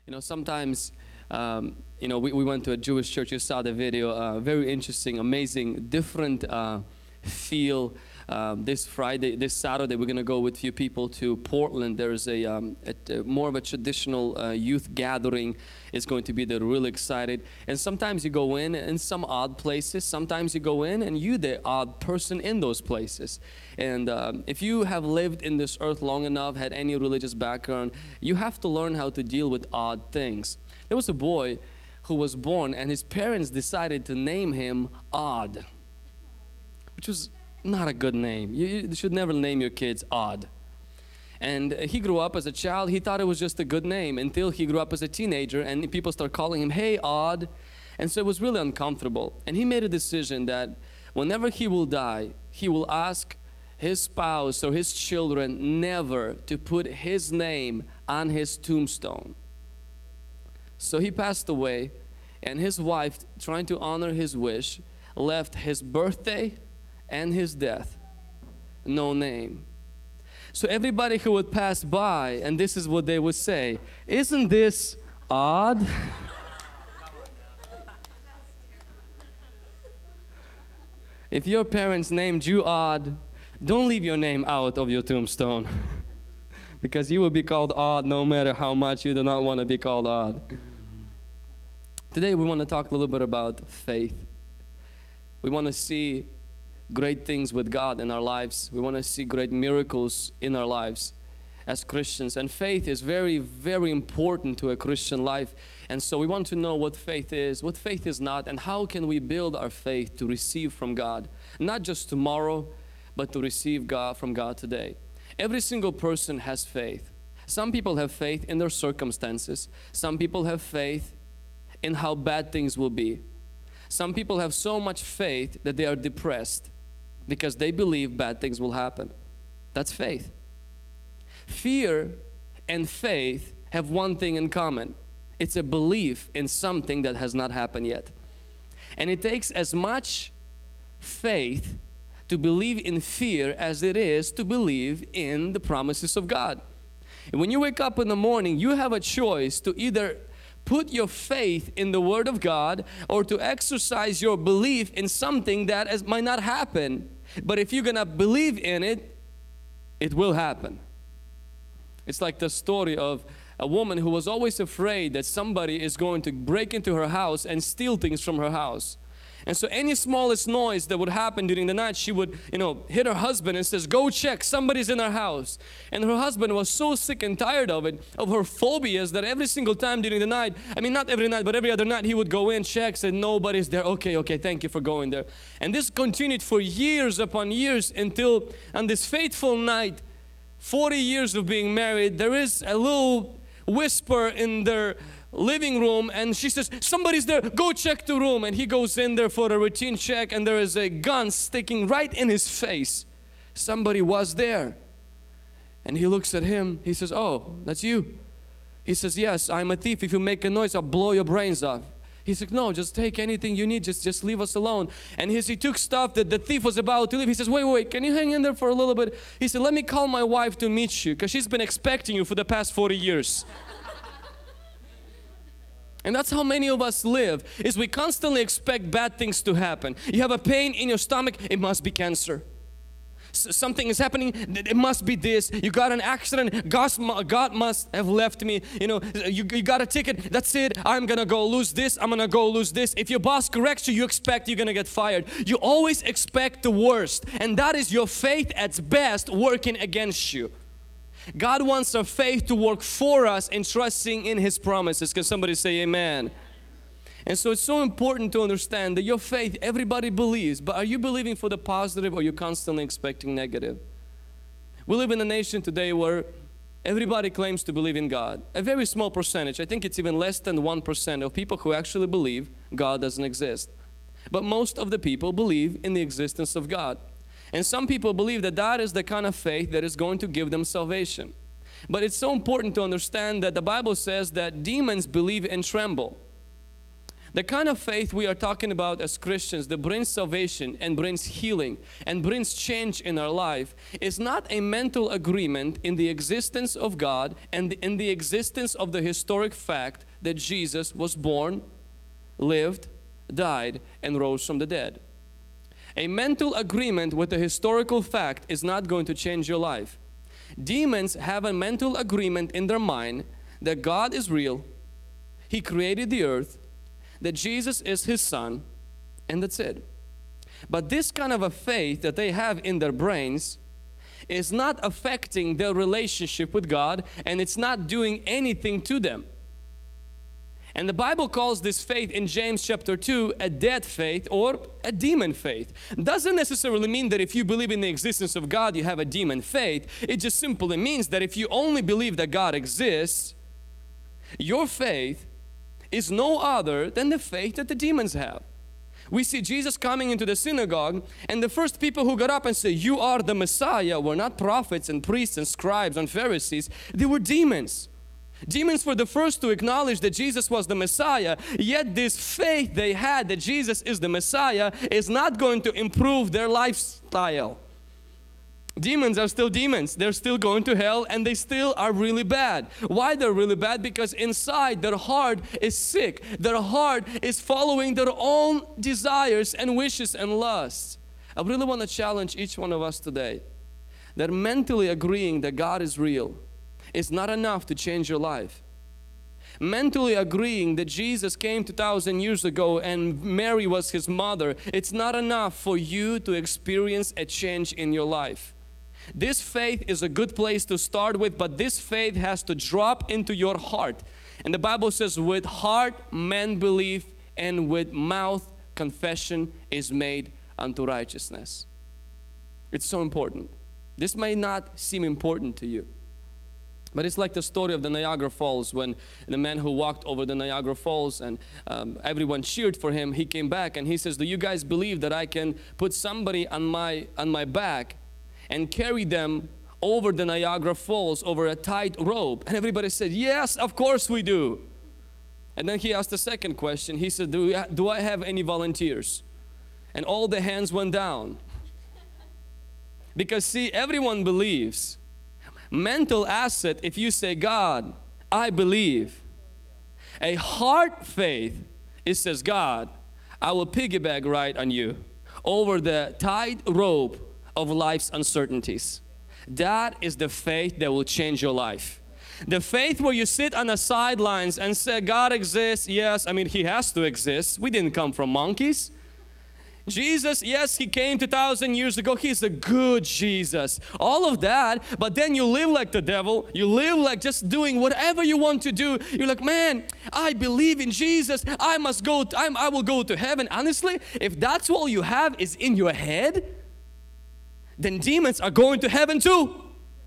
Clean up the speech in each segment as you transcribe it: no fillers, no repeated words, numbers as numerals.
Sometimes, we went to a Jewish church. You saw the video. Very interesting, amazing, different feel. This Saturday, we're going to go with a few people to Portland. There's more of a traditional youth gathering. It's going to be there. Really excited. And sometimes you go in some odd places. Sometimes you go in and you're the odd person in those places. And if you have lived in this earth long enough, had any religious background, you have to learn how to deal with odd things. There was a boy who was born and his parents decided to name him Odd, which was not a good name. You should never name your kids Odd. And he grew up as a child. He thought it was just a good name until he grew up as a teenager and people start calling him, "Hey, Odd." And so it was really uncomfortable. And he made a decision that whenever he will die, he will ask his spouse or his children never to put his name on his tombstone. So he passed away, and his wife, trying to honor his wish, left his birthday and his death no name. So everybody who would pass by, and this is what they would say, "Isn't this odd?" If your parents named you Odd, don't leave your name out of your tombstone because you will be called Odd no matter how much you do not want to be called Odd. Today we want to talk a little bit about faith. We want to see great things with God in our lives. We want to see great miracles in our lives as Christians. And faith is very, very important to a Christian life. And so we want to know what faith is not, and how can we build our faith to receive from God. Not just tomorrow, but to receive from God today. Every single person has faith. Some people have faith in their circumstances. Some people have faith in how bad things will be. Some people have so much faith that they are depressed because they believe bad things will happen. That's faith. Fear and faith have one thing in common. It's a belief in something that has not happened yet. And it takes as much faith to believe in fear as it is to believe in the promises of God. And when you wake up in the morning, you have a choice to either put your faith in the Word of God or to exercise your belief in something that might not happen. But if you're going to believe in it, it will happen. It's like the story of a woman who was always afraid that somebody is going to break into her house and steal things from her house. And so any smallest noise that would happen during the night, she would, hit her husband and says, "Go check, somebody's in our house." And her husband was so sick and tired of it, of her phobias, that every single time during the night, not every night, but every other night, he would go in, check, said, "Nobody's there." Okay, thank you for going there. And this continued for years upon years until on this fateful night, 40 years of being married, there is a little whisper in their living room, and she says, "Somebody's there, go check the room." And he goes in there for a routine check, and there is a gun sticking right in his face. Somebody was there. And he looks at him, he says, "Oh, that's you?" He says, "Yes, I'm a thief. If you make a noise, I'll blow your brains off." He said, "No, just take anything you need, just leave us alone." And as he took stuff that the thief was about to leave, he says, wait, can you hang in there for a little bit?" He said, "Let me call my wife to meet you, because she's been expecting you for the past 40 years. And that's how many of us live, is we constantly expect bad things to happen. You have a pain in your stomach, it must be cancer. Something is happening, it must be this. You got an accident, God must have left me. You got a ticket, that's it. I'm gonna go lose this, I'm gonna go lose this. If your boss corrects you, you expect you're gonna get fired. You always expect the worst, and that is your faith at best working against you. God wants our faith to work for us in trusting in His promises. Can somebody say amen? And so it's so important to understand that your faith, everybody believes, but are you believing for the positive, or are you constantly expecting negative? We live in a nation today where everybody claims to believe in God. A very small percentage, I think it's even less than 1% of people who actually believe God doesn't exist. But most of the people believe in the existence of God. And some people believe that that is the kind of faith that is going to give them salvation. But it's so important to understand that the Bible says that demons believe and tremble. The kind of faith we are talking about as Christians that brings salvation and brings healing and brings change in our life is not a mental agreement in the existence of God and in the existence of the historic fact that Jesus was born, lived, died, and rose from the dead. A mental agreement with the historical fact is not going to change your life. Demons have a mental agreement in their mind that God is real, He created the earth, that Jesus is His Son, and that's it. But this kind of a faith that they have in their brains is not affecting their relationship with God, and it's not doing anything to them. And the Bible calls this faith in James chapter 2 a dead faith or a demon faith. Doesn't necessarily mean that if you believe in the existence of God, you have a demon faith. It just simply means that if you only believe that God exists, your faith is no other than the faith that the demons have. We see Jesus coming into the synagogue, and the first people who got up and said, "You are the Messiah," were not prophets and priests and scribes and Pharisees. They were demons. Demons were the first to acknowledge that Jesus was the Messiah, yet this faith they had that Jesus is the Messiah is not going to improve their lifestyle. Demons are still demons. They're still going to hell, and they still are really bad. Why they're really bad? Because inside their heart is sick. Their heart is following their own desires and wishes and lusts. I really want to challenge each one of us today that mentally agreeing that God is real is not enough to change your life. Mentally agreeing that Jesus came 2,000 years ago and Mary was His mother, it's not enough for you to experience a change in your life. This faith is a good place to start with, but this faith has to drop into your heart. And the Bible says, with heart man believe, and with mouth confession is made unto righteousness. It's so important. This may not seem important to you, but it's like the story of the Niagara Falls, when the man who walked over the Niagara Falls and everyone cheered for him. He came back and he says, "Do you guys believe that I can put somebody on my back and carry them over the Niagara Falls over a tight rope?" And everybody said, "Yes, of course we do." And then he asked the second question. He said, do I have any volunteers?" And all the hands went down. Because see, everyone believes. Mental asset, if you say, "God, I believe." A heart faith, it says, "God, I will piggyback right on you over the tight rope of life's uncertainties." That is the faith that will change your life. The faith where you sit on the sidelines and say, "God exists." Yes, I mean, He has to exist. We didn't come from monkeys. Jesus, yes, He came 2,000 years ago. He's a good Jesus. All of that, but then you live like the devil. You live like just doing whatever you want to do. You're like, "Man, I believe in Jesus. I will go to heaven." Honestly, if that's all you have is in your head, then demons are going to heaven too.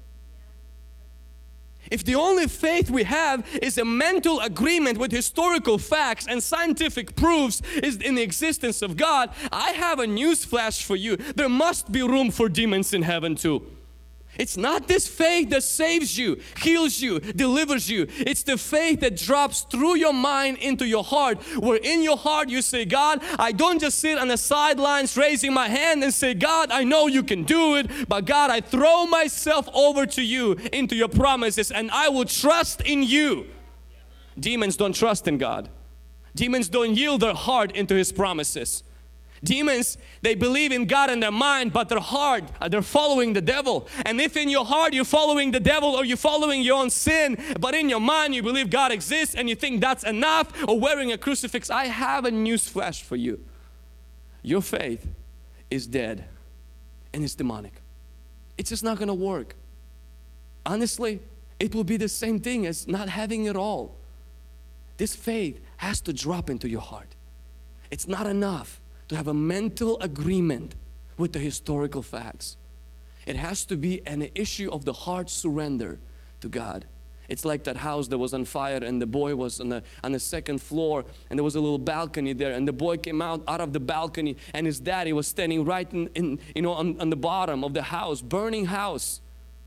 If the only faith we have is a mental agreement with historical facts and scientific proofs is in the existence of God, I have a news flash for you. There must be room for demons in heaven too. It's not this faith that saves you, heals you, delivers you. It's the faith that drops through your mind into your heart, where in your heart you say, "God, I don't just sit on the sidelines raising my hand and say, 'God, I know you can do it, but God, I throw myself over to you into your promises, and I will trust in you.'" Demons don't trust in God. Demons don't yield their heart into His promises. Demons, they believe in God in their mind, but their heart, they're following the devil. And if in your heart you're following the devil, or you're following your own sin, but in your mind you believe God exists and you think that's enough, or wearing a crucifix, I have a news flash for you. Your faith is dead and it's demonic. It's just not going to work. Honestly, it will be the same thing as not having it all. This faith has to drop into your heart. It's not enough to have a mental agreement with the historical facts. It has to be an issue of the heart surrender to God. It's like that house that was on fire, and the boy was on the second floor, and there was a little balcony there, and the boy came out of the balcony, and his daddy was standing right on the bottom of the house, burning house.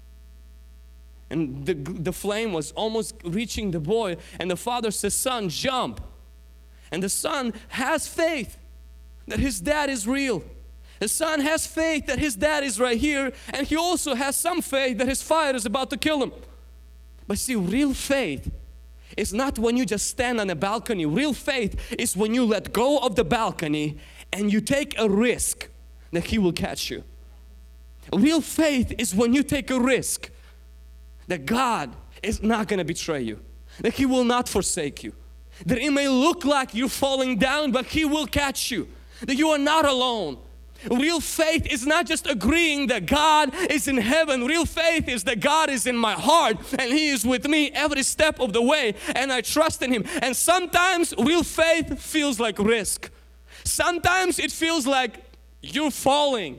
And the flame was almost reaching the boy, and the father says, "Son, jump." And the son has faith that his dad is real. The son has faith that his dad is right here, and he also has some faith that his father is about to kill him. But see, real faith is not when you just stand on a balcony. Real faith is when you let go of the balcony and you take a risk that he will catch you. Real faith is when you take a risk that God is not going to betray you, that He will not forsake you, that it may look like you're falling down, but He will catch you, that you are not alone. Real faith is not just agreeing that God is in heaven. Real faith is that God is in my heart and He is with me every step of the way, and I trust in Him. And sometimes real faith feels like risk. Sometimes it feels like you're falling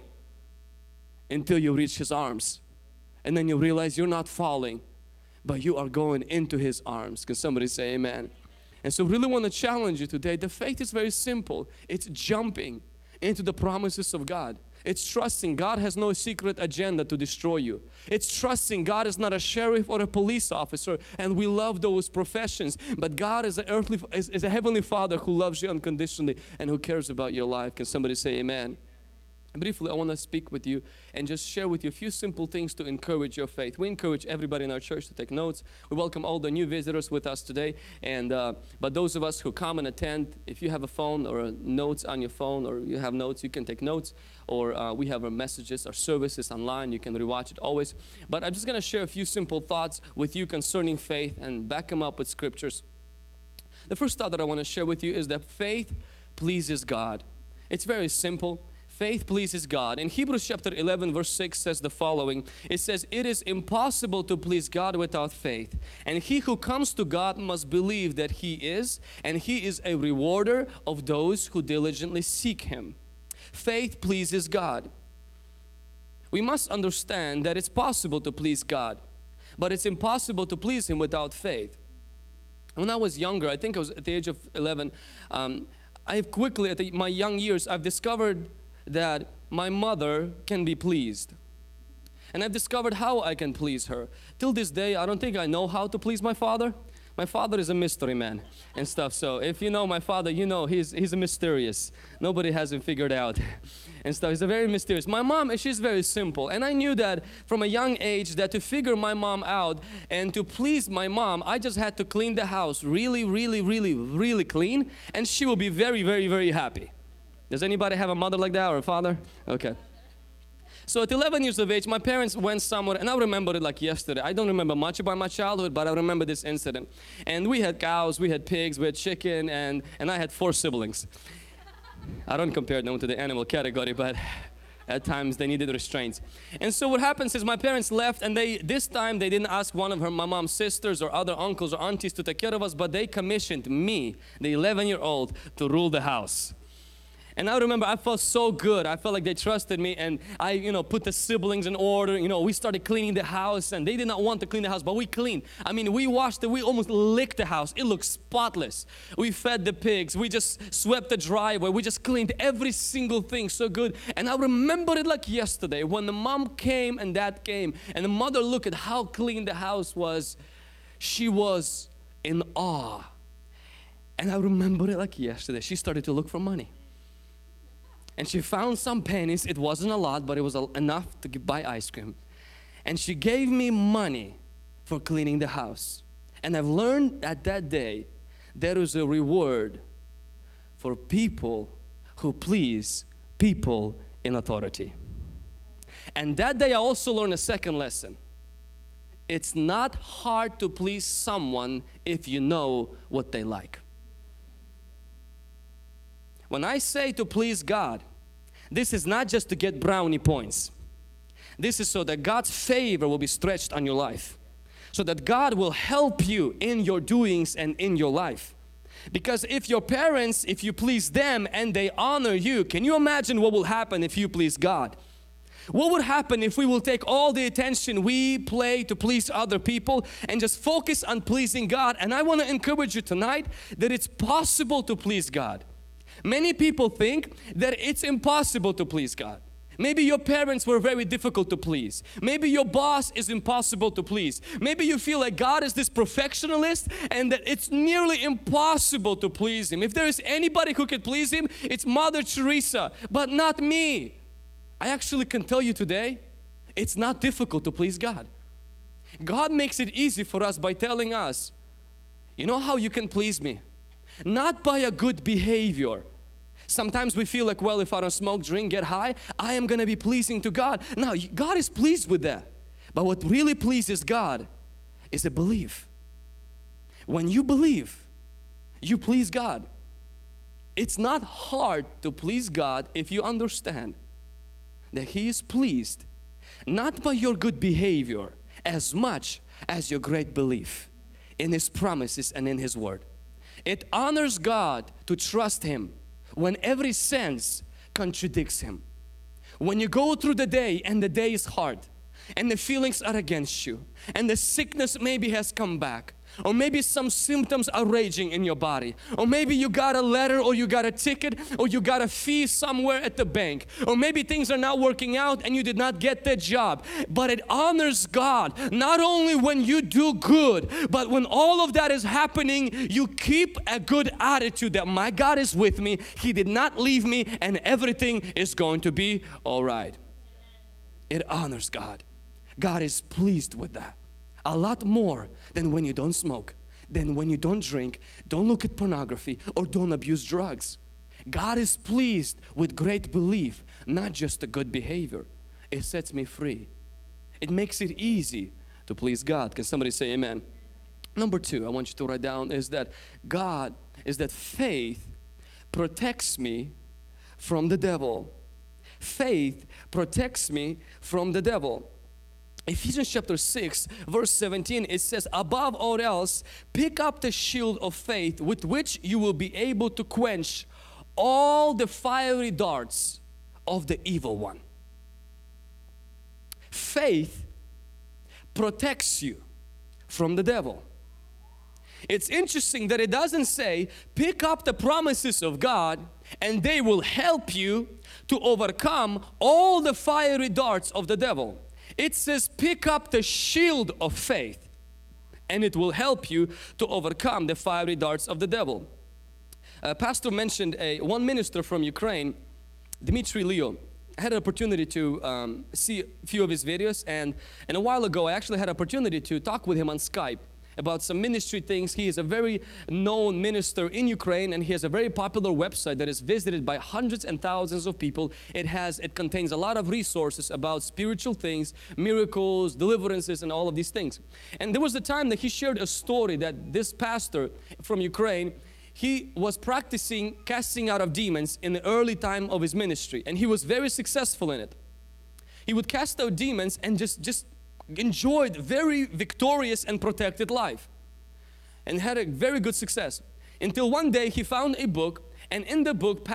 until you reach His arms, and then you realize you're not falling, but you are going into His arms. Can somebody say amen? And so really want to challenge you today. The faith is very simple. It's jumping into the promises of God. It's trusting God has no secret agenda to destroy you. It's trusting God is not a sheriff or a police officer, and we love those professions, but God is a heavenly Father who loves you unconditionally and who cares about your life. Can somebody say amen? Briefly, I want to speak with you and just share with you a few simple things to encourage your faith. We encourage everybody in our church to take notes. We welcome all the new visitors with us today. And but those of us who come and attend, if you have a phone or notes on your phone, or you have notes, you can take notes. Or we have our messages, our services online. You can rewatch it always. But I'm just going to share a few simple thoughts with you concerning faith and back them up with scriptures. The first thought that I want to share with you is that faith pleases God. It's very simple. Faith pleases God. In Hebrews chapter 11 verse 6 says the following. It says, "It is impossible to please God without faith. And he who comes to God must believe that He is, and He is a rewarder of those who diligently seek Him." Faith pleases God. We must understand that it's possible to please God, but it's impossible to please Him without faith. When I was younger, I think I was at the age of 11, I've quickly, at my young years, I've discovered that my mother can be pleased. And I've discovered how I can please her. Till this day, I don't think I know how to please my father. My father is a mystery man and stuff. So if you know my father, you know he's a mysterious. Nobody has him figured out and stuff. He's a very mysterious. My mom, she's very simple. And I knew that from a young age that to figure my mom out and to please my mom, I just had to clean the house really, really, really, really clean. And she will be very, very, very happy. Does anybody have a mother like that or a father? Okay. So at 11 years of age, my parents went somewhere, and I remember it like yesterday. I don't remember much about my childhood, but I remember this incident. And we had cows, we had pigs, we had chicken, and I had 4 siblings. I don't compare them to the animal category, but at times they needed restraints. And so what happens is my parents left, and this time they didn't ask one of my mom's sisters or other uncles or aunties to take care of us, but they commissioned me, the 11-year-old, to rule the house. And I remember I felt so good. I felt like they trusted me, and I, put the siblings in order. We started cleaning the house, and they did not want to clean the house, but we cleaned. I mean, we washed it. We almost licked the house. It looked spotless. We fed the pigs. We just swept the driveway. We just cleaned every single thing so good. And I remember it like yesterday when the mom came and dad came, and the mother looked at how clean the house was. She was in awe. And I remember it like yesterday. She started to look for money. And she found some pennies. It wasn't a lot, but it was enough to buy ice cream. And she gave me money for cleaning the house. And I've learned at that day, there is a reward for people who please people in authority. And that day I also learned a second lesson. It's not hard to please someone if you know what they like. When I say to please God, this is not just to get brownie points. This is so that God's favor will be stretched on your life. So that God will help you in your doings and in your life. Because if your parents, if you please them and they honor you, can you imagine what will happen if you please God? What would happen if we will take all the attention we play to please other people and just focus on pleasing God? And I want to encourage you tonight that it's possible to please God. Many people think that it's impossible to please God. Maybe your parents were very difficult to please. Maybe your boss is impossible to please. Maybe you feel like God is this perfectionist and that it's nearly impossible to please Him. If there is anybody who can please Him, it's Mother Teresa, but not me. I actually can tell you today, it's not difficult to please God. God makes it easy for us by telling us, you know how you can please me? Not by a good behavior. Sometimes we feel like, well, if I don't smoke, drink, get high, I am going to be pleasing to God. Now, God is pleased with that. But what really pleases God is a belief. When you believe, you please God. It's not hard to please God if you understand that He is pleased not by your good behavior as much as your great belief in His promises and in His Word. It honors God to trust Him when every sense contradicts Him. When you go through the day and the day is hard and the feelings are against you and the sickness maybe has come back, or maybe some symptoms are raging in your body, or maybe you got a letter or you got a ticket or you got a fee somewhere at the bank, or maybe things are not working out and you did not get that job. But it honors God not only when you do good, but when all of that is happening, you keep a good attitude that my God is with me, He did not leave me, and everything is going to be all right. It honors God. God is pleased with that. A lot more than when you don't smoke, than when you don't drink, don't look at pornography, or don't abuse drugs. God is pleased with great belief, not just a good behavior. It sets me free. It makes it easy to please God. Can somebody say amen? Number two, I want you to write down is that faith protects me from the devil. Faith protects me from the devil. Ephesians chapter 6 verse 17, it says, above all else, pick up the shield of faith with which you will be able to quench all the fiery darts of the evil one. Faith protects you from the devil. It's interesting that it doesn't say pick up the promises of God and they will help you to overcome all the fiery darts of the devil. It says pick up the shield of faith and it will help you to overcome the fiery darts of the devil. Pastor mentioned one minister from Ukraine, Dmitry Leo. I had an opportunity to see a few of his videos, and a while ago I actually had an opportunity to talk with him on Skype about some ministry things. He is a very known minister in Ukraine, and he has a very popular website that is visited by hundreds and thousands of people. It contains a lot of resources about spiritual things, miracles, deliverances, and all of these things. And there was a time that he shared a story that this pastor from Ukraine, he was practicing casting out of demons in the early time of his ministry, and he was very successful in it. He would cast out demons and just enjoyed very victorious and protected life and had a very good success, until one day he found a book, and in the book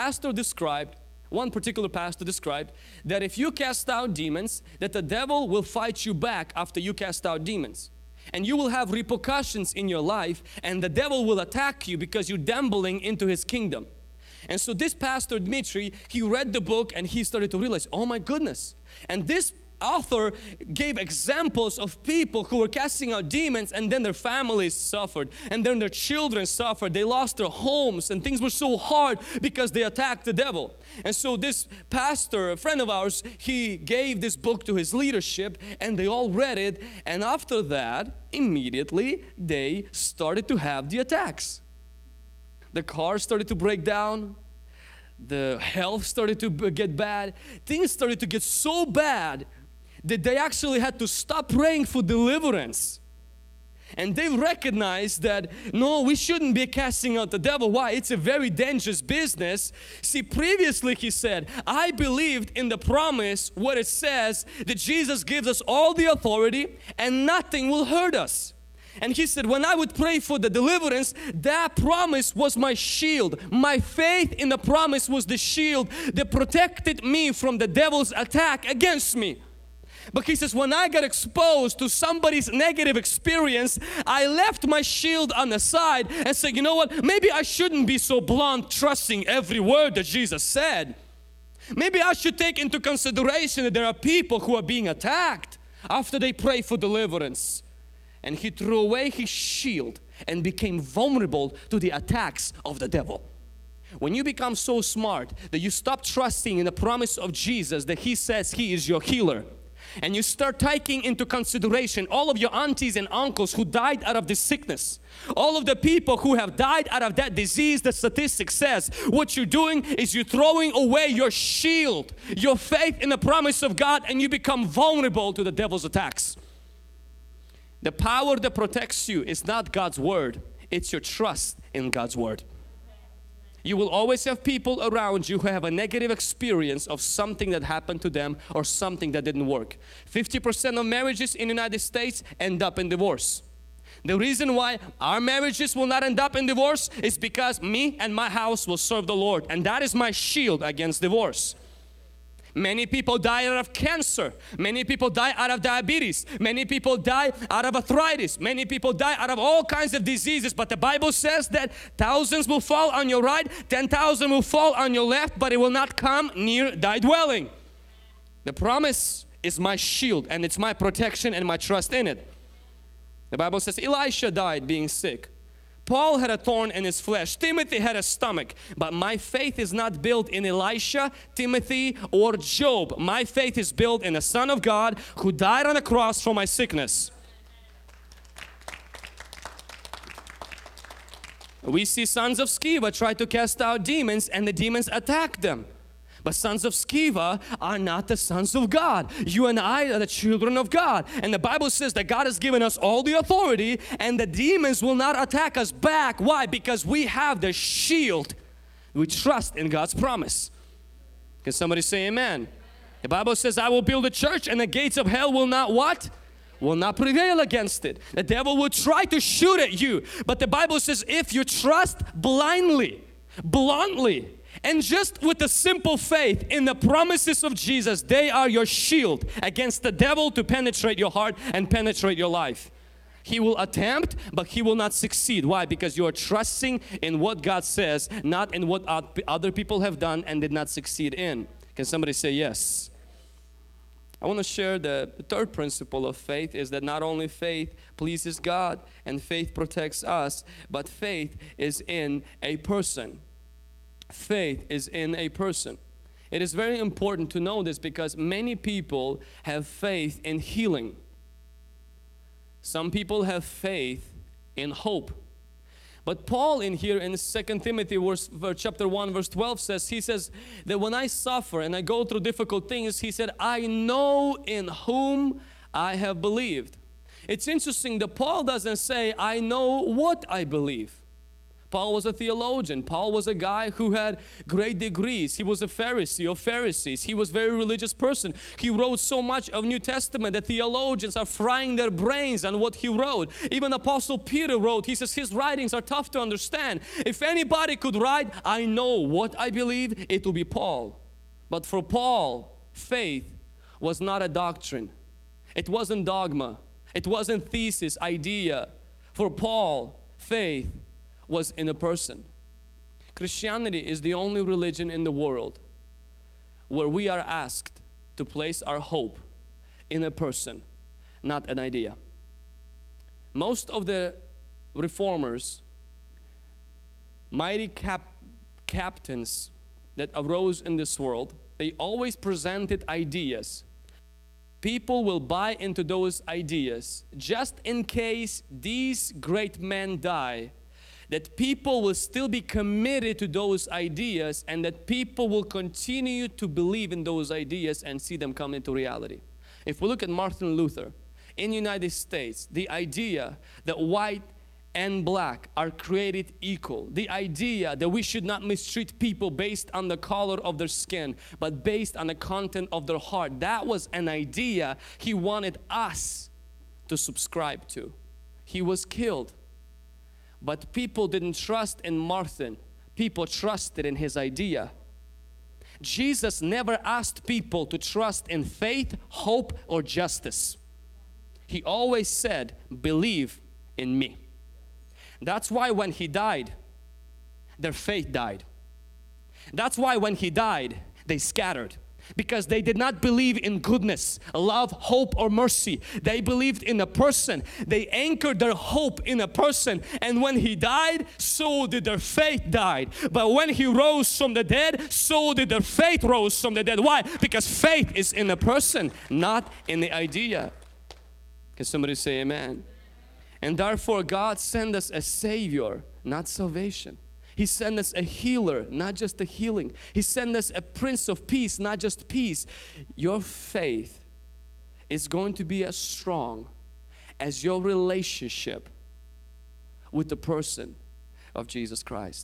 one particular pastor described that if you cast out demons, that the devil will fight you back after you cast out demons, and you will have repercussions in your life, and the devil will attack you because you're gambling into his kingdom. And so this pastor Dmitry, he read the book and he started to realize, oh my goodness. And this author gave examples of people who were casting out demons, and then their families suffered, and then their children suffered. They lost their homes, and things were so hard because they attacked the devil. And so this pastor, a friend of ours, he gave this book to his leadership, and they all read it, and after that immediately they started to have the attacks. The car started to break down, the health started to get bad, things started to get so bad that they actually had to stop praying for deliverance. And they recognized that, no, we shouldn't be casting out the devil. Why? It's a very dangerous business. See, previously he said, I believed in the promise, what it says, that Jesus gives us all the authority and nothing will hurt us. And he said, when I would pray for the deliverance, that promise was my shield. My faith in the promise was the shield that protected me from the devil's attack against me. But he says, when I got exposed to somebody's negative experience, I left my shield on the side and said, you know what, maybe I shouldn't be so blunt, trusting every word that Jesus said. Maybe I should take into consideration that there are people who are being attacked after they pray for deliverance. And he threw away his shield and became vulnerable to the attacks of the devil. When you become so smart that you stop trusting in the promise of Jesus that He says He is your healer, and you start taking into consideration all of your aunties and uncles who died out of this sickness, all of the people who have died out of that disease, the statistic says, what you're doing is you're throwing away your shield, your faith in the promise of God, and you become vulnerable to the devil's attacks. The power that protects you is not God's word, it's your trust in God's word. You will always have people around you who have a negative experience of something that happened to them or something that didn't work. 50% of marriages in the United States end up in divorce. The reason why our marriages will not end up in divorce is because me and my house will serve the Lord, and that is my shield against divorce. Many people die out of cancer. Many people die out of diabetes. Many people die out of arthritis. Many people die out of all kinds of diseases. But the Bible says that thousands will fall on your right, 10,000 will fall on your left, but it will not come near thy dwelling. The promise is my shield, and it's my protection and my trust in it. The Bible says Elisha died being sick. Paul had a thorn in his flesh. Timothy had a stomach. But my faith is not built in Elisha, Timothy, or Job. My faith is built in the Son of God who died on the cross for my sickness. We see sons of Sceva try to cast out demons and the demons attack them. But sons of Sceva are not the sons of God. You and I are the children of God. And the Bible says that God has given us all the authority and the demons will not attack us back. Why? Because we have the shield. We trust in God's promise. Can somebody say amen? The Bible says, I will build a church and the gates of hell will not what? Will not prevail against it. The devil will try to shoot at you. But the Bible says if you trust blindly, bluntly, and just with a simple faith in the promises of Jesus, they are your shield against the devil to penetrate your heart and penetrate your life. He will attempt, but he will not succeed. Why? Because you are trusting in what God says, not in what other people have done and did not succeed in. Can somebody say yes? I want to share the third principle of faith is that not only faith pleases God and faith protects us, but faith is in a person. Faith is in a person. It is very important to know this because many people have faith in healing. Some people have faith in hope. But Paul in here in 2 Timothy chapter 1 verse 12 says, he says that when I suffer and I go through difficult things, he said, I know in whom I have believed. It's interesting that Paul doesn't say, I know what I believe. Paul was a theologian. Paul was a guy who had great degrees. He was a Pharisee of Pharisees. He was a very religious person. He wrote so much of New Testament that theologians are frying their brains on what he wrote. Even Apostle Peter wrote, he says his writings are tough to understand. If anybody could write, I know what I believe, it will be Paul. But for Paul, faith was not a doctrine. It wasn't dogma. It wasn't thesis, idea. For Paul, faith was in a person. Christianity is the only religion in the world where we are asked to place our hope in a person, not an idea. Most of the reformers, mighty captains that arose in this world, they always presented ideas. People will buy into those ideas just in case these great men die, that people will still be committed to those ideas and that people will continue to believe in those ideas and see them come into reality. If we look at Martin Luther, in the United States, the idea that white and black are created equal, the idea that we should not mistreat people based on the color of their skin, but based on the content of their heart, that was an idea he wanted us to subscribe to. He was killed. But people didn't trust in Martin. People trusted in his idea. Jesus never asked people to trust in faith, hope, or justice. He always said, believe in me. That's why when he died, their faith died. That's why when he died, they scattered. Because they did not believe in goodness, love, hope, or mercy. They believed in a person. They anchored their hope in a person. And when He died, so did their faith died. But when He rose from the dead, so did their faith rose from the dead. Why? Because faith is in a person, not in the idea. Can somebody say amen? And therefore God sent us a Savior, not salvation. He sent us a healer, not just a healing. He sent us a Prince of Peace, not just peace. Your faith is going to be as strong as your relationship with the person of Jesus Christ.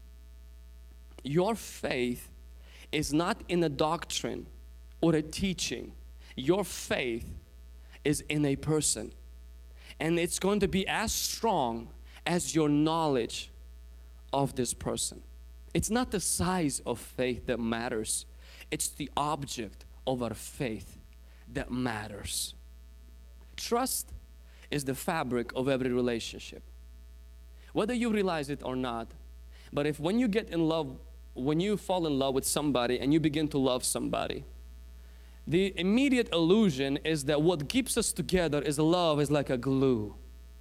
Your faith is not in a doctrine or a teaching. Your faith is in a person. And it's going to be as strong as your knowledge of this person. It's not the size of faith that matters. It's the object of our faith that matters. Trust is the fabric of every relationship. Whether you realize it or not, but if when you get in love, when you fall in love with somebody and you begin to love somebody, the immediate illusion is that what keeps us together is love is like a glue.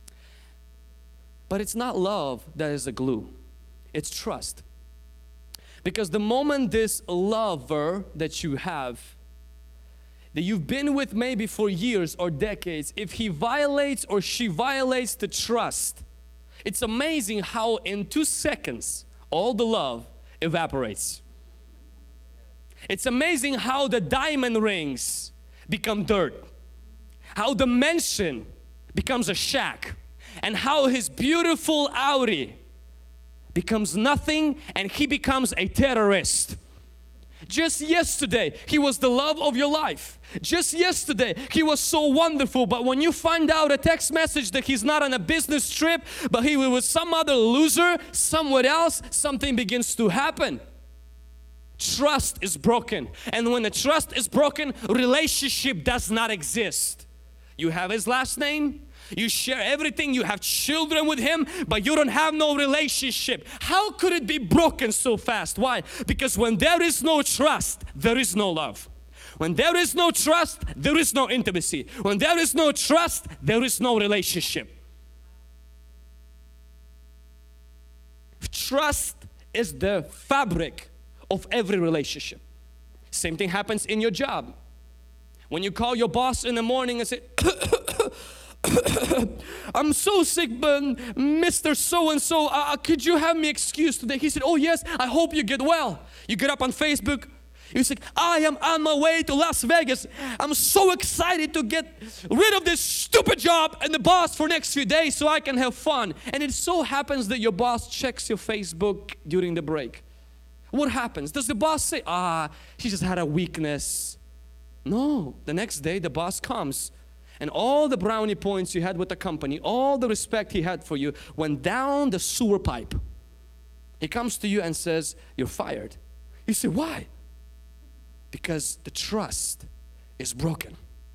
But it's not love that is a glue. It's trust. Because the moment this lover that you have, that you've been with maybe for years or decades, if he violates or she violates the trust, it's amazing how in 2 seconds all the love evaporates. It's amazing how the diamond rings become dirt, how the mansion becomes a shack, and how his beautiful Audi becomes nothing and he becomes a terrorist. Just yesterday, he was the love of your life. Just yesterday, he was so wonderful. But when you find out a text message that he's not on a business trip, but he was with some other loser, somewhere else, something begins to happen. Trust is broken. And when the trust is broken, relationship does not exist. You have his last name, you share everything, you have children with him, but you don't have no relationship. How could it be broken so fast? Why? Because when there is no trust, there is no love. When there is no trust, there is no intimacy. When there is no trust, there is no relationship. Trust is the fabric of every relationship. Same thing happens in your job. When you call your boss in the morning and say, I'm so sick, but Mr. So-and-so, could you have me excused today? He said, oh yes, I hope you get well. You get up on Facebook, you say, I am on my way to Las Vegas. I'm so excited to get rid of this stupid job and the boss for next few days so I can have fun. And it so happens that your boss checks your Facebook during the break. What happens? Does the boss say, she just had a weakness? No, the next day the boss comes and all the brownie points you had with the company, all the respect he had for you went down the sewer pipe. He comes to you and says, you're fired. You say, why? Because the trust is broken.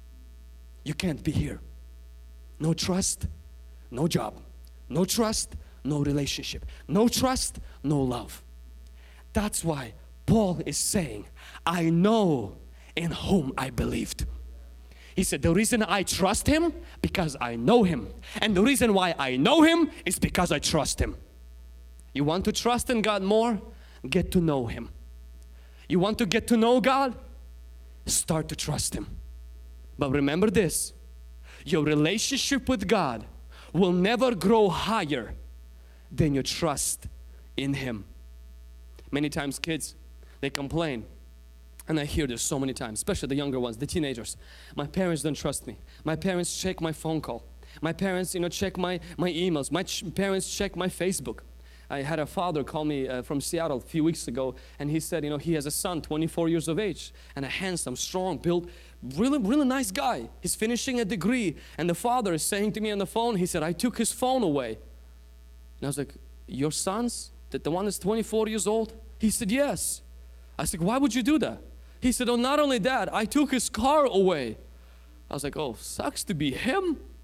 You can't be here. No trust, no job. No trust, no relationship. No trust, no love. That's why Paul is saying, I know in whom I believed. He said, the reason I trust him, because I know him. And the reason why I know him is because I trust him. You want to trust in God more? Get to know him. You want to get to know God? Start to trust him. But remember this, your relationship with God will never grow higher than your trust in him. Many times kids, they complain. And I hear this so many times, especially the younger ones, the teenagers. My parents don't trust me. My parents check my phone call. My parents, check my emails. My parents check my Facebook. I had a father call me from Seattle a few weeks ago, and he said, he has a son, 24 years of age, and a handsome, strong, built, really nice guy. He's finishing a degree, and the father is saying to me on the phone, he said, I took his phone away. And I was like, your son's? The one that's 24 years old? He said, yes. I said, why would you do that? He said, oh, not only that, I took his car away. I was like, oh, sucks to be him.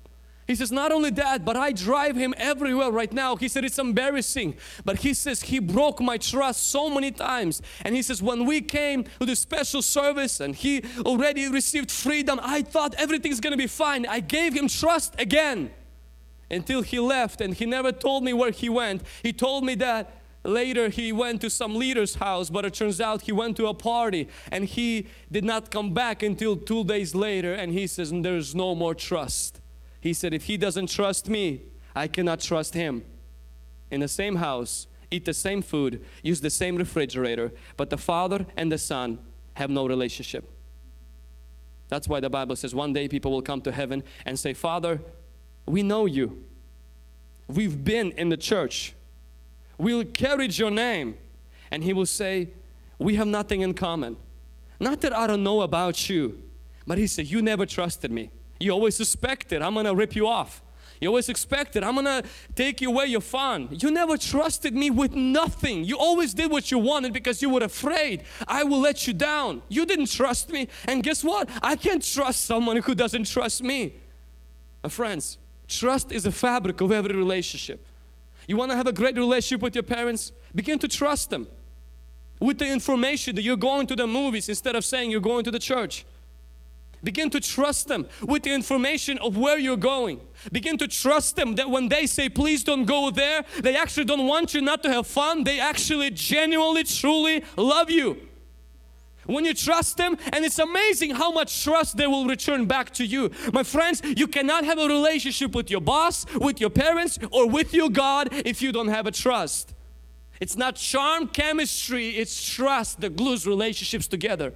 He says, not only that, but I drive him everywhere right now. He said, it's embarrassing. But he says, he broke my trust so many times. And he says, when we came to the special service and he already received freedom, I thought everything's going to be fine. I gave him trust again until he left, and he never told me where he went. He told me that later he went to some leader's house, but it turns out he went to a party and he did not come back until 2 days later, and he says, there's no more trust. He said, if he doesn't trust me, I cannot trust him. In the same house, eat the same food, use the same refrigerator, but the Father and the Son have no relationship. That's why the Bible says one day people will come to heaven and say, Father, we know you. We've been in the church. We carried your name. And He will say, we have nothing in common. Not that I don't know about you, but He said, you never trusted me. You always suspected I'm gonna rip you off. You always expected I'm gonna take away your fun. You never trusted me with nothing. You always did what you wanted because you were afraid I will let you down. You didn't trust me, and guess what? I can't trust someone who doesn't trust me. My friends, trust is the fabric of every relationship. You want to have a great relationship with your parents? Begin to trust them with the information that you're going to the movies instead of saying you're going to the church. Begin to trust them with the information of where you're going. Begin to trust them that when they say please don't go there, they actually don't want you not to have fun. They actually genuinely, truly love you. When you trust them, and it's amazing how much trust they will return back to you. My friends, you cannot have a relationship with your boss, with your parents, or with your God if you don't have a trust. It's not charm, chemistry, it's trust that glues relationships together.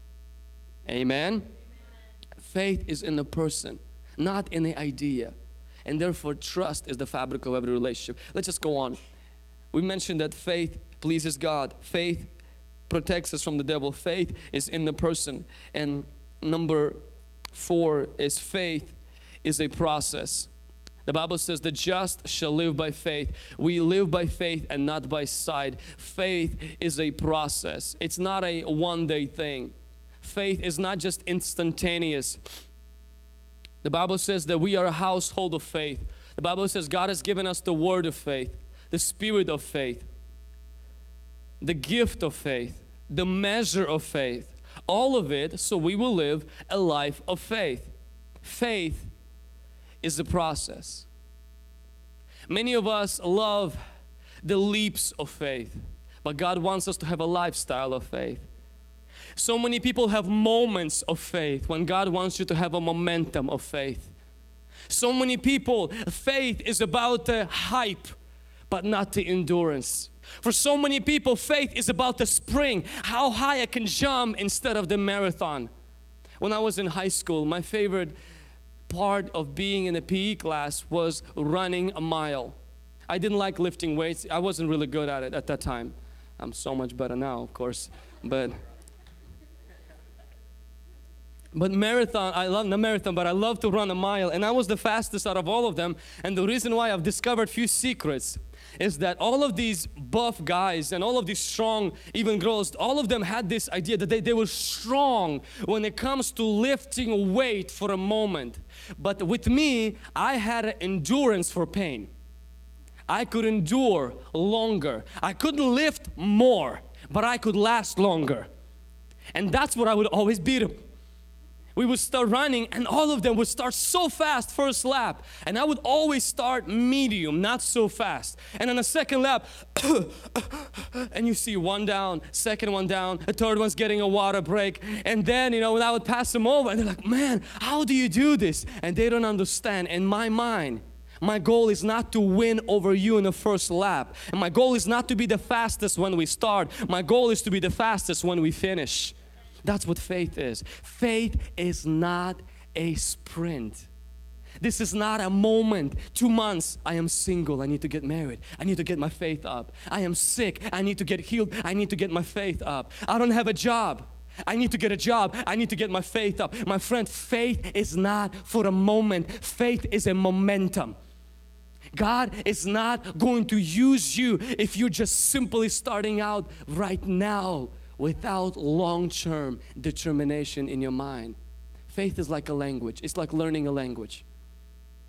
Amen. Faith is in the person, not in the idea. And therefore trust is the fabric of every relationship. Let's just go on. We mentioned that faith pleases God. Faith protects us from the devil. Faith is in the person. And number 4 is faith is a process. The Bible says the just shall live by faith. We live by faith and not by sight. Faith is a process. It's not a one-day thing. Faith is not just instantaneous. The Bible says that we are a household of faith. The Bible says God has given us the word of faith, the spirit of faith, the gift of faith, the measure of faith, all of it so we will live a life of faith. Faith is a process. Many of us love the leaps of faith, but God wants us to have a lifestyle of faith. So many people have moments of faith when God wants you to have a momentum of faith. So many people, faith is about the hype, but not the endurance. For so many people, faith is about the spring, how high I can jump instead of the marathon. When I was in high school, my favorite part of being in a PE class was running a mile. I didn't like lifting weights. I wasn't really good at it at that time. I'm so much better now, of course. But marathon, I love the marathon, but I love to run a mile, and I was the fastest out of all of them. And the reason why I've discovered few secrets is that all of these buff guys and all of these strong, even girls, all of them had this idea that they were strong when it comes to lifting weight for a moment. But with me, I had an endurance for pain. I could endure longer. I couldn't lift more, but I could last longer. And that's what I would always beat them. We would start running and all of them would start so fast first lap, and I would always start medium, not so fast. And on the second lap and you see one down, second one down, a third one's getting a water break, and then when I would pass them over and they're like, man, how do you do this? And they don't understand. In my mind, my goal is not to win over you in the first lap, and my goal is not to be the fastest when we start. My goal is to be the fastest when we finish. That's what faith is. Faith is not a sprint. This is not a moment. 2 months, I am single, I need to get married. I need to get my faith up. I am sick, I need to get healed. I need to get my faith up. I don't have a job. I need to get a job. I need to get my faith up. My friend, faith is not for a moment. Faith is a momentum. God is not going to use you if you're just simply starting out right now without long-term determination in your mind. Faith is like a language. It's like learning a language.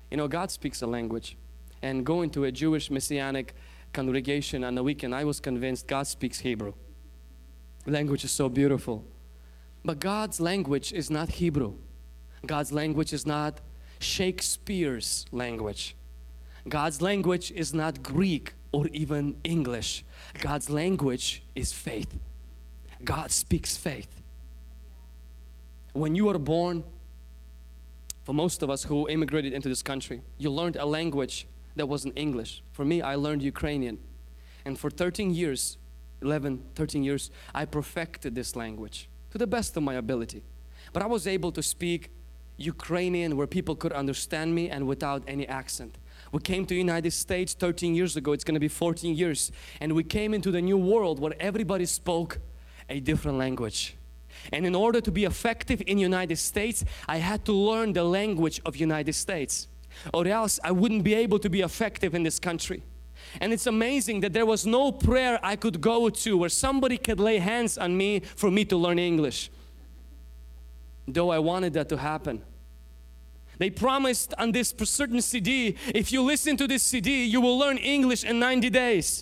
You know, God speaks a language. And going to a Jewish Messianic congregation on the weekend, I was convinced God speaks Hebrew. Language is so beautiful. But God's language is not Hebrew. God's language is not Shakespeare's language. God's language is not Greek or even English. God's language is faith. God speaks faith. When you are born, for most of us who immigrated into this country, you learned a language that wasn't English. For me, I learned Ukrainian. And for 13 years, I perfected this language to the best of my ability. But I was able to speak Ukrainian where people could understand me and without any accent. We came to the United States 13 years ago. It's going to be 14 years. And we came into the new world where everybody spoke a different language. And in order to be effective in United States, I had to learn the language of United States, or else I wouldn't be able to be effective in this country. And it's amazing that there was no prayer I could go to where somebody could lay hands on me for me to learn English, though I wanted that to happen. They promised on this certain CD, if you listen to this CD, you will learn English in 90 days.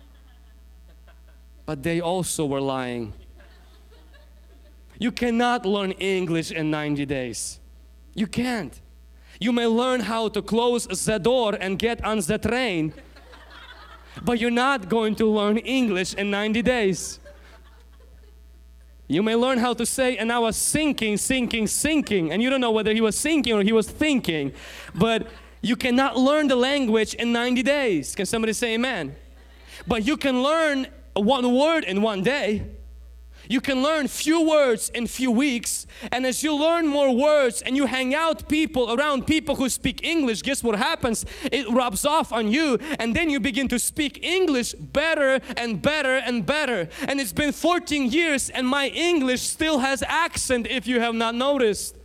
But they also were lying. You cannot learn English in 90 days. You can't. You may learn how to close the door and get on the train, but you're not going to learn English in 90 days. You may learn how to say, and I was sinking, and you don't know whether he was sinking or he was thinking, but you cannot learn the language in 90 days. Can somebody say amen? But you can learn one word in one day. You can learn few words in few weeks, and as you learn more words and you hang out around people who speak English, guess what happens? It rubs off on you, and then you begin to speak English better and better and better. And it's been 14 years and my English still has accent, if you have not noticed.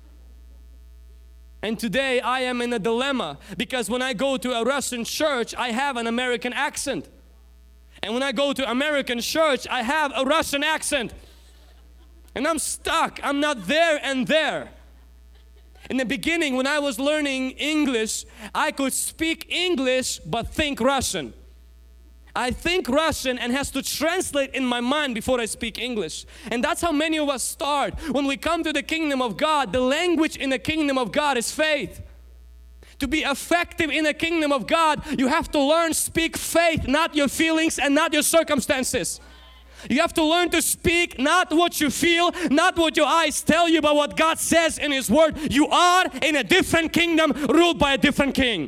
And today I am in a dilemma, because when I go to a Russian church, I have an American accent. And when I go to American church, I have a Russian accent. And I'm stuck. I'm not there and there. In the beginning, when I was learning English, I could speak English but think Russian. I think Russian and has to translate in my mind before I speak English. And that's how many of us start. When we come to the kingdom of God, the language in the kingdom of God is faith. To be effective in the kingdom of God, you have to learn speak faith, not your feelings and not your circumstances. You have to learn to speak not what you feel, not what your eyes tell you, but what God says in His Word. You are in a different kingdom ruled by a different king.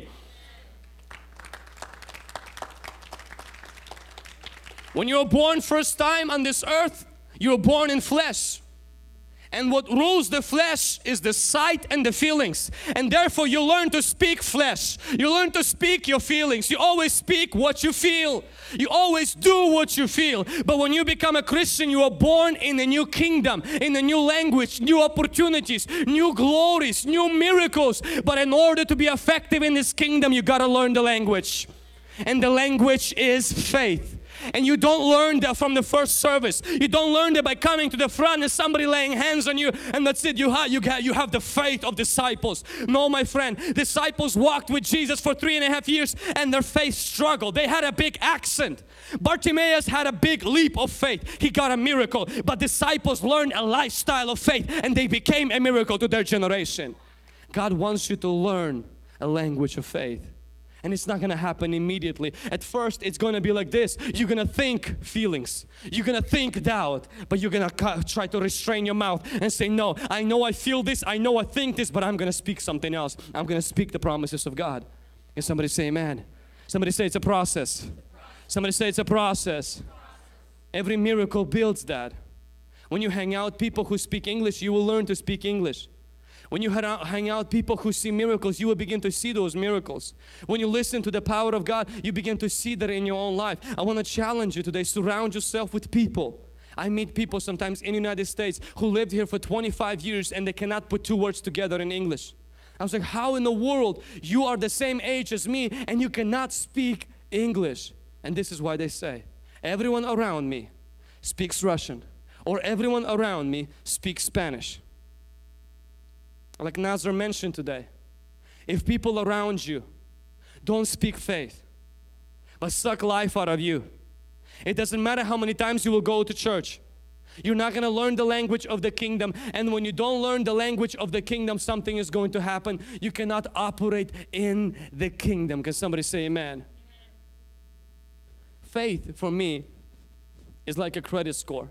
When you were born first time on this earth, you were born in flesh. And what rules the flesh is the sight and the feelings. And therefore you learn to speak flesh. You learn to speak your feelings. You always speak what you feel. You always do what you feel. But when you become a Christian, you are born in a new kingdom, in a new language, new opportunities, new glories, new miracles. But in order to be effective in this kingdom, you got to learn the language. And the language is faith. And you don't learn that from the first service. You don't learn that by coming to the front and somebody laying hands on you and that's it. You have the faith of disciples. No, my friend. Disciples walked with Jesus for 3.5 years and their faith struggled. They had a big accent. Bartimaeus had a big leap of faith. He got a miracle. But disciples learned a lifestyle of faith and they became a miracle to their generation. God wants you to learn a language of faith. And it's not going to happen immediately. At first, it's going to be like this. You're going to think feelings. You're going to think doubt. But you're going to try to restrain your mouth and say, no, I know I feel this. I know I think this, but I'm going to speak something else. I'm going to speak the promises of God. And somebody say amen. Somebody say it's a process. Somebody say it's a process. Every miracle builds that. When you hang out people who speak English, you will learn to speak English. When you hang out people who see miracles, you will begin to see those miracles. When you listen to the power of God, you begin to see that in your own life. I want to challenge you today. Surround yourself with people. I meet people sometimes in the United States who lived here for 25 years and they cannot put two words together in English. I was like, how in the world you are the same age as me and you cannot speak English? And this is why they say, everyone around me speaks Russian or everyone around me speaks Spanish. Like Nazar mentioned today, if people around you don't speak faith, but suck life out of you. It doesn't matter how many times you will go to church. You're not going to learn the language of the kingdom. And when you don't learn the language of the kingdom, something is going to happen. You cannot operate in the kingdom. Can somebody say amen? Faith for me is like a credit score.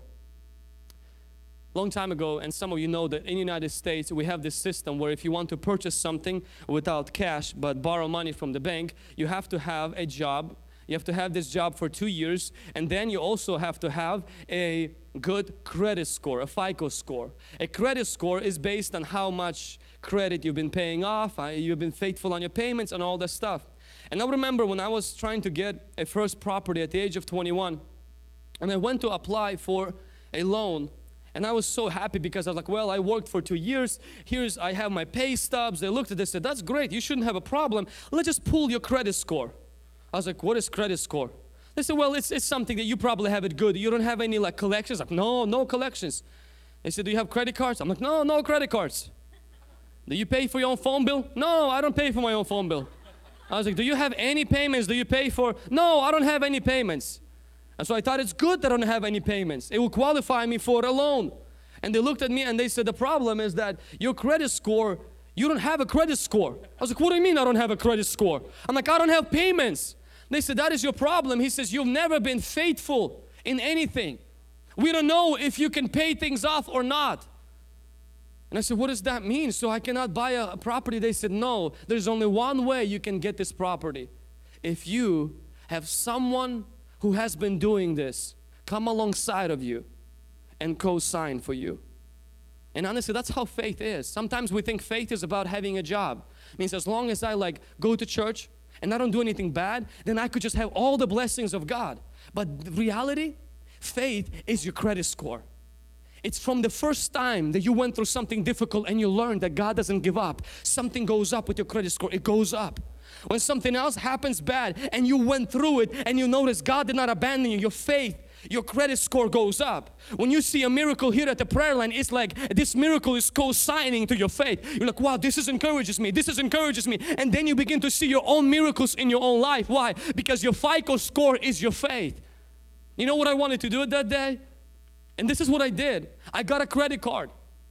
Long time ago, and some of you know that in the United States we have this system where if you want to purchase something without cash but borrow money from the bank, you have to have a job. You have to have this job for 2 years, and then you also have to have a good credit score, a FICO score. A credit score is based on how much credit you've been paying off, you've been faithful on your payments and all that stuff. And I remember when I was trying to get a first property at the age of 21, and I went to apply for a loan. And I was so happy because I was like, well, I worked for 2 years. I have my pay stubs. They looked at this and said, that's great. You shouldn't have a problem. Let's just pull your credit score. I was like, what is credit score? They said, well, it's something that you probably have it good. You don't have any like collections? I'm like, no collections. They said, do you have credit cards? I'm like, no credit cards. Do you pay for your own phone bill? No, I don't pay for my own phone bill. I was like, do you have any payments? Do you pay for? No, I don't have any payments. And so I thought it's good that I don't have any payments. It will qualify me for a loan. And they looked at me and they said, the problem is that your credit score, you don't have a credit score. I was like, what do you mean I don't have a credit score? I'm like, I don't have payments. They said, that is your problem. He says, you've never been faithful in anything. We don't know if you can pay things off or not. And I said, what does that mean? So I cannot buy a property? They said, no, there's only one way you can get this property. If you have someone who has been doing this come alongside of you and co-sign for you. And honestly, that's how faith is. Sometimes we think faith is about having a job. It means as long as I like go to church and I don't do anything bad, then I could just have all the blessings of God. But the reality, faith is your credit score. It's from the first time that you went through something difficult and you learned that God doesn't give up. Something goes up with your credit score. It goes up. When something else happens bad and you went through it and you notice God did not abandon you, your faith, your credit score goes up. When you see a miracle here at the prayer line, it's like this miracle is co-signing to your faith. You're like, wow, this encourages me. This encourages me. And then you begin to see your own miracles in your own life. Why? Because your FICO score is your faith. You know what I wanted to do that day? And this is what I did. I got a credit card.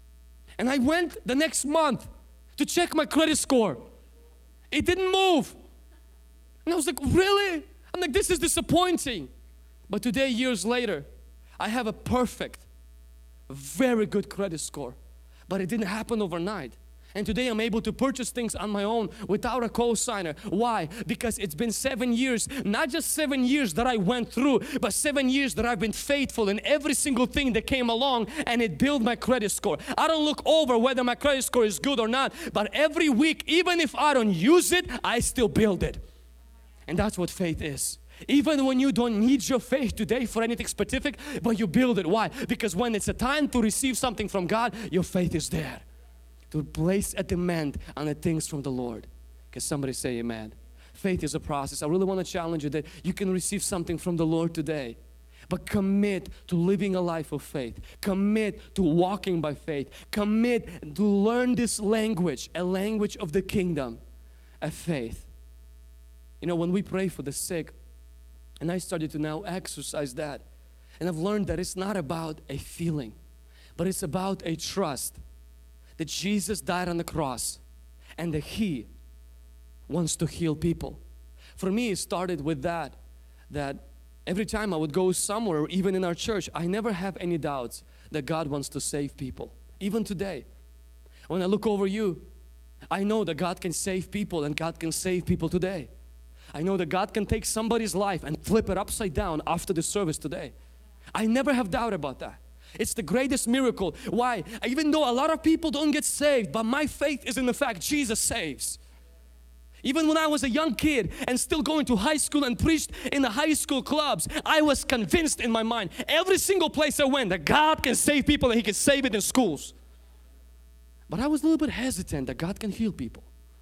And I went the next month to check my credit score. It didn't move. And I was like, really? I'm like, this is disappointing. But today, years later, I have a perfect, very good credit score. But it didn't happen overnight. And today I'm able to purchase things on my own without a co-signer. Why? Because it's been 7 years, not just 7 years that I went through, but 7 years that I've been faithful in every single thing that came along, and it built my credit score. I don't look over whether my credit score is good or not, but every week, even if I don't use it, I still build it. And that's what faith is. Even when you don't need your faith today for anything specific, but you build it. Why? Because when it's a time to receive something from God, your faith is there to place a demand on the things from the Lord. Can somebody say amen? Faith is a process. I really want to challenge you that you can receive something from the Lord today, but commit to living a life of faith. Commit to walking by faith. Commit to learn this language, a language of the kingdom, a faith. You know, when we pray for the sick, and I started to now exercise that, and I've learned that it's not about a feeling, but it's about a trust that Jesus died on the cross and that He wants to heal people. For me, it started with that every time I would go somewhere, even in our church, I never have any doubts that God wants to save people. Even today, when I look over you, I know that God can save people, and God can save people today. I know that God can take somebody's life and flip it upside down after the service today. I never have doubt about that. It's the greatest miracle. Why? Even though a lot of people don't get saved, but my faith is in the fact Jesus saves. Even when I was a young kid and still going to high school and preached in the high school clubs, I was convinced in my mind, every single place I went, that God can save people and He can save it in schools. But I was a little bit hesitant that God can heal people.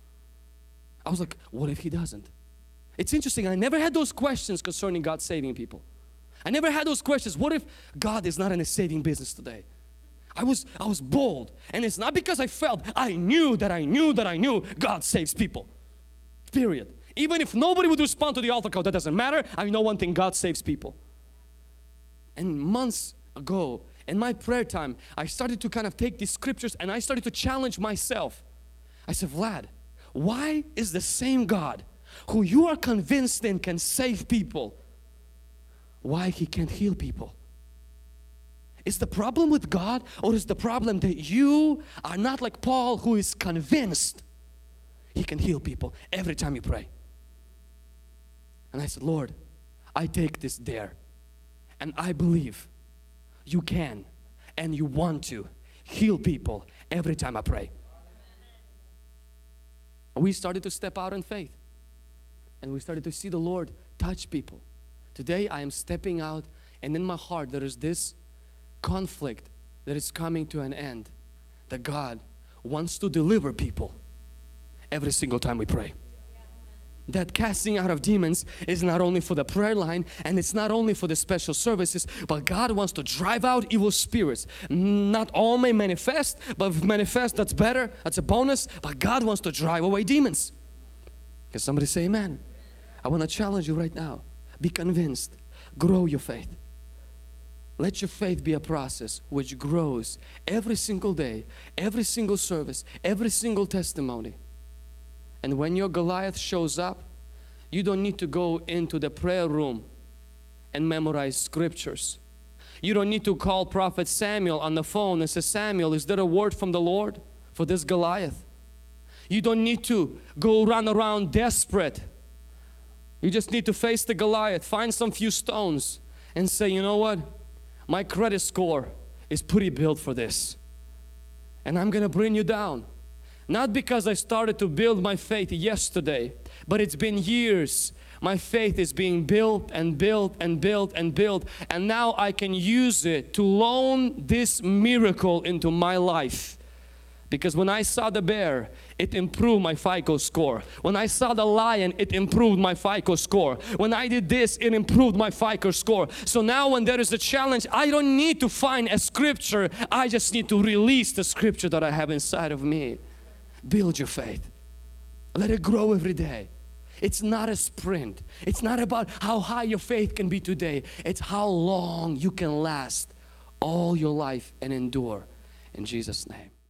I was like, what if He doesn't? It's interesting, I never had those questions concerning God saving people. I never had those questions. What if God is not in the saving business today? I was bold. And it's not because I felt, I knew God saves people. Period. Even if nobody would respond to the altar call, that doesn't matter. I know one thing, God saves people. And months ago, in my prayer time, I started to kind of take these scriptures and I started to challenge myself. I said, Vlad, why is the same God who you are convinced in can save people, why He can't heal people? Is the problem with God, or is the problem that you are not like Paul, who is convinced he can heal people every time you pray? And I said, Lord, I take this dare and I believe you can and you want to heal people every time I pray. And we started to step out in faith and we started to see the Lord touch people. Today I am stepping out, and in my heart there is this conflict that is coming to an end, that God wants to deliver people every single time we pray. That casting out of demons is not only for the prayer line and it's not only for the special services, but God wants to drive out evil spirits. Not all may manifest, but if manifest, that's better, that's a bonus, but God wants to drive away demons. Can somebody say amen? I want to challenge you right now. Be convinced. Grow your faith. Let your faith be a process which grows every single day, every single service, every single testimony. And when your Goliath shows up, you don't need to go into the prayer room and memorize scriptures. You don't need to call Prophet Samuel on the phone and say, Samuel, is there a word from the Lord for this Goliath? You don't need to go run around desperate. You just need to face the Goliath, find some few stones and say, you know what? My credit score is pretty built for this. And I'm going to bring you down. Not because I started to build my faith yesterday, but it's been years. My faith is being built and built and built and built, and now I can use it to loan this miracle into my life. Because when I saw the bear, it improved my FICO score. When I saw the lion, it improved my FICO score. When I did this, it improved my FICO score. So now when there is a challenge, I don't need to find a scripture. I just need to release the scripture that I have inside of me. Build your faith. Let it grow every day. It's not a sprint. It's not about how high your faith can be today. It's how long you can last all your life and endure. In Jesus' name.